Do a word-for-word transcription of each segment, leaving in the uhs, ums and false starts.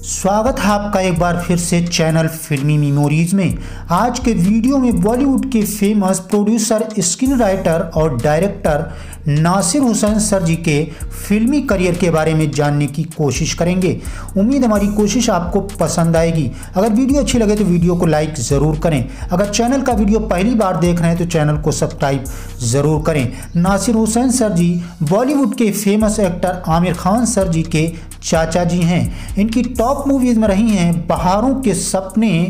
स्वागत है आपका एक बार फिर से चैनल फिल्मी मेमोरीज में। आज के वीडियो में बॉलीवुड के फेमस प्रोड्यूसर, स्क्रीन राइटर और डायरेक्टर नासिर हुसैन सर जी के फिल्मी करियर के बारे में जानने की कोशिश करेंगे। उम्मीद हमारी कोशिश आपको पसंद आएगी। अगर वीडियो अच्छी लगे तो वीडियो को लाइक ज़रूर करें। अगर चैनल का वीडियो पहली बार देख रहे हैं तो चैनल को सब्सक्राइब ज़रूर करें। नासिर हुसैन सर जी बॉलीवुड के famous actor Aamir Khan sir ji के चाचा जी हैं। इनकी टॉप मूवीज़ में रही हैं बहारों के सपने,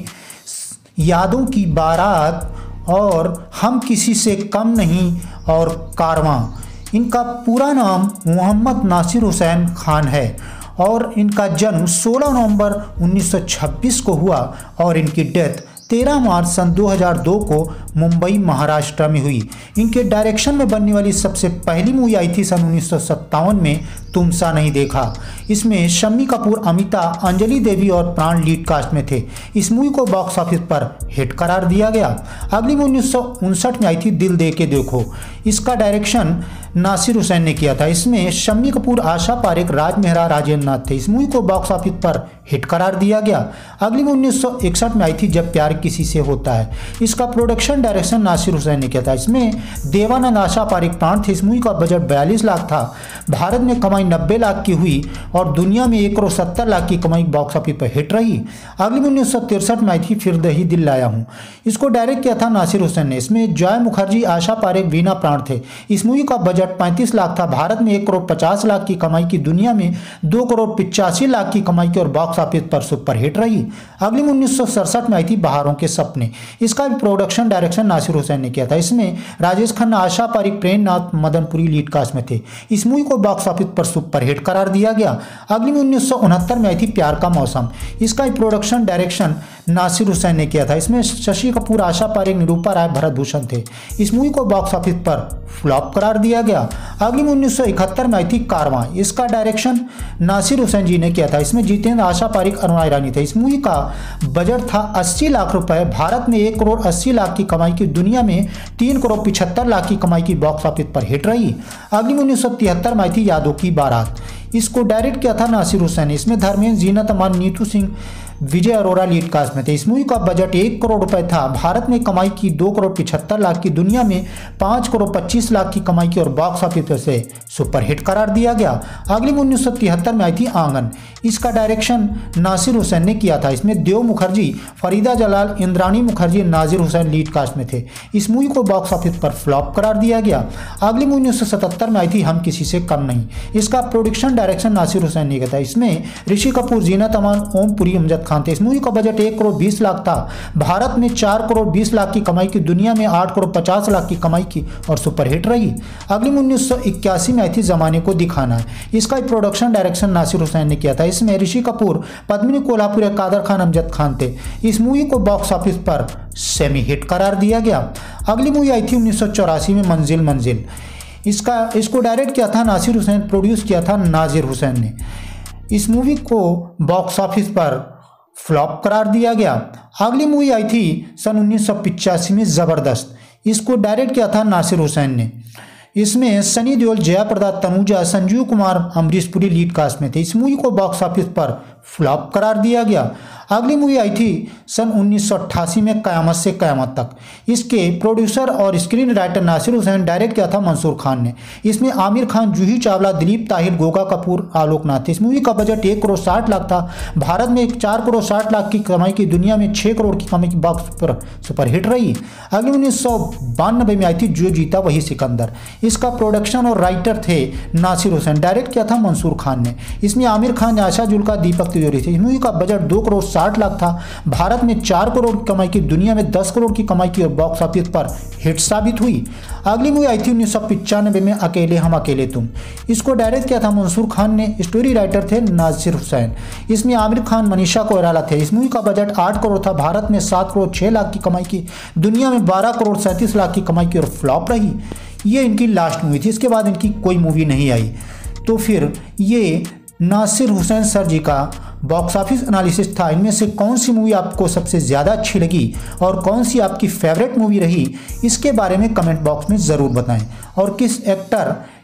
यादों की बारात और हम किसी से कम नहीं और कारवां। इनका पूरा नाम मोहम्मद नासिर हुसैन खान है और इनका जन्म सोलह नवंबर उन्नीस सौ छब्बीस को हुआ और इनकी डेथ तेरह मार्च सन दो हज़ार दो को मुंबई महाराष्ट्र में हुई। इनके डायरेक्शन में बनने वाली सबसे पहली मूवी आई थी सन उन्नीस सौ सत्तावन में, तुम सा नहीं देखा। इसमें शम्मी कपूर, अमिता, अंजलि देवी और प्राण लीड कास्ट में थे। इस मूवी को बॉक्स ऑफिस पर हिट करार दिया गया। अगली मूवी उन्नीस सौ उनसठ में आई थी दिल दे के देखो। इसका डायरेक्शन नासिर हुसैन ने किया था। इसमें शम्मी कपूर, आशा पारेख, राज मेहरा, राजेंद्र नाथ थे। इस मूवी को बॉक्स ऑफिस पर हिट करार दिया गया। अगली मूवी उन्नीस सौ इकसठ में आई थी जब प्यार किसी से होता है। इसका प्रोडक्शन डायरेक्शन नासिर हुसैन ने किया था। इसमें देवानंद, आशा पारेख प्राण थे। इस मूवी का बजट बयालीस लाख था। भारत में कमाई नब्बे लाख की हुई और दुनिया में एक करोड़ सत्तर लाख की कमाई बॉक्स ऑफिस पर हिट रही। अगली मूवी उन्नीस सौ तिरसठ में आई थी फिर दही दिल लाया हूँ। इसको डायरेक्ट किया था नासिर हुसैन ने। इसमें जय मुखर्जी, आशा पारेख, वीना प्राण थे। इस मूवी का बजट पैंतीस लाख था। भारत में एक करोड़ पचास लाख की कमाई की, दुनिया में दो करोड़ पिचासी लाख की कमाई की और बॉक्स ऑफिस पर सुपर हिट रही। अगली मूवी उन्नीस सौ सड़सठ में आई थी बहारों के सपने। इसका भी प्रोडक्शन डायरेक्शन नासिर हुसैन ने किया था। इसमें राजेश खन्ना, आशा पारेख, प्रेमनाथ, मदनपुरी लीड कास्ट में थे। इस मूवी को बॉक्स ऑफिस पर सुपर हिट करार दिया गया। अगली मूवी उन्नीस सौ उनहत्तर में आई थी प्यार का मौसम। इसका भी प्रोडक्शन डायरेक्शन नासिर हुसैन ने किया था। इसमें शशि कपूर, आशा पारेख, निरूपा राय, भरत भूषण थे। इस मूवी को बॉक्स ऑफिस पर फ्लॉप करार दिया गया। अगली मूवी उन्नीस सौ इकहत्तर में आई थी कारवां। इसका डायरेक्शन नासिर हुसैन जी ने किया था। इसमें जितेंद्र, आशा पारेख, अरुणा ईरानी थे। इस मूवी का बजट था अस्सी लाख रुपए। भारत में एक करोड़ अस्सी लाख की कमाई की, दुनिया में तीन करोड़ पिछहत्तर लाख की कमाई की, बॉक्स ऑफिस पर हिट रही। अगली मूवी उन्नीस सौ तिहत्तर में आई थी यादों की बारात। इसको डायरेक्ट किया था नासिर हुसैन ने। इसमें धर्मेंद्र, जीनत अमान, नीतू सिंह, विजय अरोरा लीड कास्ट में थे। इस मूवी का बजट एक करोड़ रुपए था। भारत में कमाई की दो करोड़ पिछहत्तर लाख की, दुनिया में पाँच करोड़ पच्चीस लाख की कमाई की और बॉक्स ऑफिस से सुपर हिट करार दिया गया। अगली मूवी उन्नीस सौ तिहत्तर में आई थी आंगन। इसका डायरेक्शन नासिर हुसैन ने किया था। इसमें देव मुखर्जी, फरीदा जलाल, इंद्राणी मुखर्जी, नासिर हुसैन लीड कास्ट में थे। इस मूवी को बॉक्स ऑफिस पर फ्लॉप करार दिया गया। अगली मूवी उन्नीस सौ सतहत्तर में आई थी हम किसी से कम नहीं। इसका प्रोडक्शन डायरेक्शन नासिर हुसैन ने किया था। इसमें ऋषि कपूर, जीनत अमान, ओम पुरी, अमजद खान थे। इस मूवी का बजट एक करोड़ बीस लाख था। भारत में चार करोड़ बीस लाख की कमाई की, दुनिया में आठ करोड़ पचास लाख की कमाई की और सुपर हिट रही। अगली मूवी उन्नीस सौ इक्यासी में आई थी जमाने को दिखाना है। इसका प्रोडक्शन डायरेक्शन नासिर हुसैन ने किया था। इसमें ऋषि कपूर, पद्मिनी कोल्हापुरे, कादर खान, अमजद खान थे। इस मूवी को बॉक्स ऑफिस पर सेमी हिट करार दिया गया। अगली मूवी आई थी उन्नीस सौ चौरासी में मंजिल मंजिल। इसका इसको डायरेक्ट किया था नासिर हुसैन, प्रोड्यूस किया था नाजिर हुसैन ने। इस मूवी को बॉक्स ऑफिस पर फ्लॉप करार दिया गया। अगली मूवी आई थी सन उन्नीस सौ पिचासी में ज़बरदस्त। इसको डायरेक्ट किया था नासिर हुसैन ने। इसमें सनी देओल, जया प्रदा, तनुजा, संजीव कुमार, अमरीश पुरी लीड कास्ट में थे। इस मूवी को बॉक्स ऑफिस पर फ्लॉप करार दिया गया। अगली मूवी आई थी सन उन्नीस सौ अट्ठासी में कयामत से कयामत तक। इसके प्रोड्यूसर और screen writer Nasir Hussain, direct किया था मंसूर खान ने। इसमें आमिर खान, जूही चावला, दिलीप ताहिर, गोगा कपूर, आलोक नाथ थे। इस मूवी का बजट एक करोड़ साठ लाख था। भारत में एक चार करोड़ साठ लाख की कमाई की, दुनिया में छः करोड़ की कमाई की, बॉक्स पर सुपर हिट रही। अगली उन्नीस सौ बानबे में आई थी जो जीता वही सिकंदर। इसका प्रोडक्शन और राइटर थे नासिर हुसैन, डायरेक्ट किया था मंसूर खान ने। इसमें आमिर खान, आशा जुल्का, दीपक तिजोरी थे। इस मूवी का बजट दो करोड़ साठ लाख था। भारत में चार करोड़ की कमाई की, दुनिया में दस करोड़ की कमाई की और बॉक्स ऑफिस पर हिट साबित हुई। अगली मूवी आई थी उन्नीस सौ पिचानवे में अकेले हम अकेले तुम। इसको डायरेक्ट किया था मंसूर खान ने। स्टोरी राइटर थे नासिर हुसैन। इसमें आमिर खान, मनीषा कोइराला थे। इस मूवी का बजट आठ करोड़ था। भारत में सात करोड़ छः लाख की कमाई की, दुनिया में बारह करोड़ सैंतीस लाख की कमाई की और फ्लॉप रही। ये इनकी लास्ट मूवी थी। इसके बाद इनकी कोई मूवी नहीं आई। तो फिर ये नासिर हुसैन सर जी का बॉक्स ऑफिस एनालिसिस था। इनमें से कौन सी मूवी आपको सबसे ज़्यादा अच्छी लगी और कौन सी आपकी फेवरेट मूवी रही, इसके बारे में कमेंट बॉक्स में ज़रूर बताएं। और किस एक्टर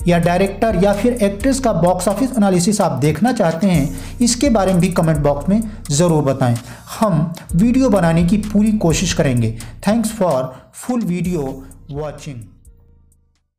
या डायरेक्टर या फिर एक्ट्रेस का बॉक्स ऑफिस एनालिसिस आप देखना चाहते हैं, इसके बारे में भी कमेंट बॉक्स में ज़रूर बताएं। हम वीडियो बनाने की पूरी कोशिश करेंगे। Thanks for full video watching.